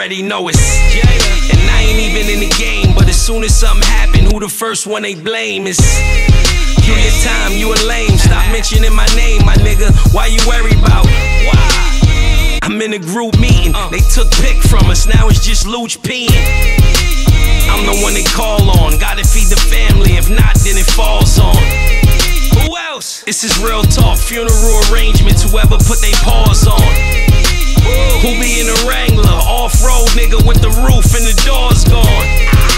already know it's Jada. And I ain't even in the game, but as soon as something happen, who the first one they blame is give your time, you a lame. Stop mentioning my name, my nigga. Why you worry about? Why? I'm in a group meeting. They took pic from us, now it's just Luch peeing. I'm the one they call on. Gotta feed the family, if not, then it falls on. Who else? This is real talk, funeral arrangements. Whoever put they paws on. Who be in a Wrangler, off-road nigga with the roof and the doors gone.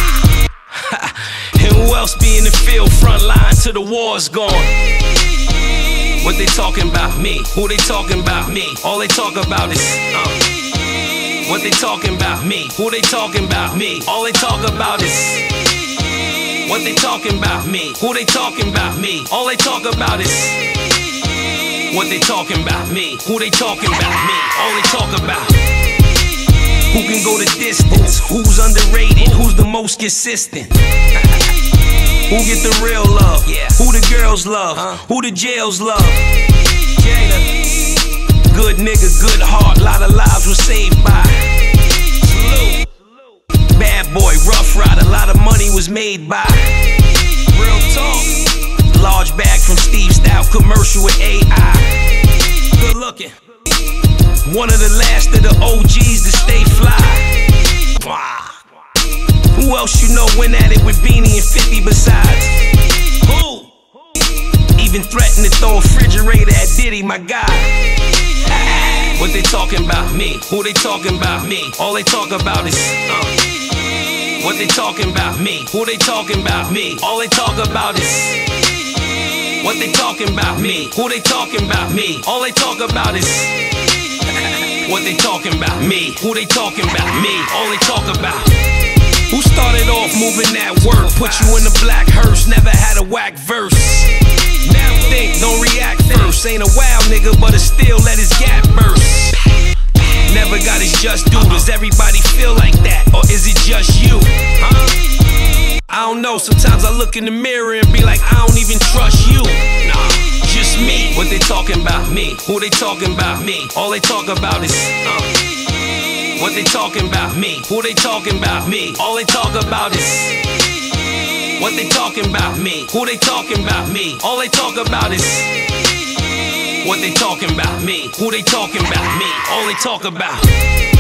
And who else be in the field, front line till the war's gone? What they talking about? Me. Who they talking about? Me. All they talk about is what they talking about? Me. Who they talking about? Me. All they talk about is what they talking about? Me. Who they talking about? Me. All they talk about is what they talking about? Me. Who they talking about? Me. All they talk about. Who can go the distance? Who's underrated? Who's the most consistent? Who get the real love? Who the girls love? Who the jails love? Jada. Good nigga, good heart, lot of lives were saved by. Salute. Bad boy, rough ride, a lot of money was made by. Real talk. Large bag from Steve Stout, commercial with AI. Good looking. One of the last of the OGs to stay fly. Wow. Who else you know went at it with Beanie and 50 besides? Who? Even threatened to throw a refrigerator at Diddy, my guy. What they talking about? Me. Who they talking about? Me. All they talk about is what they talking about? Me. Who they talking about? Me. All they talk about is what they talking about? Me. Who they talking about? Me. All they talk about is what they talking about? Me. Who they talking about? Me. All they talk about. Who started off moving that work? Put you in the black hearse, never had a whack verse. Now think, don't react first. Ain't a wild nigga, but it still let his gap burst. Never got his just due. Does everybody feel like that, or is it just you? I don't know, sometimes I look in the mirror and be like, I don't even trust you. Nah, just me. What they talking about? Me. Who they talking about? Me. All they talk about is what they talking about? Me. Who they talking about? Me. All they talk about is what they talking about? Me. Who they talking about? Me. All they talk about is what they talking about? Me. Who they talking about? Me. All they talk about.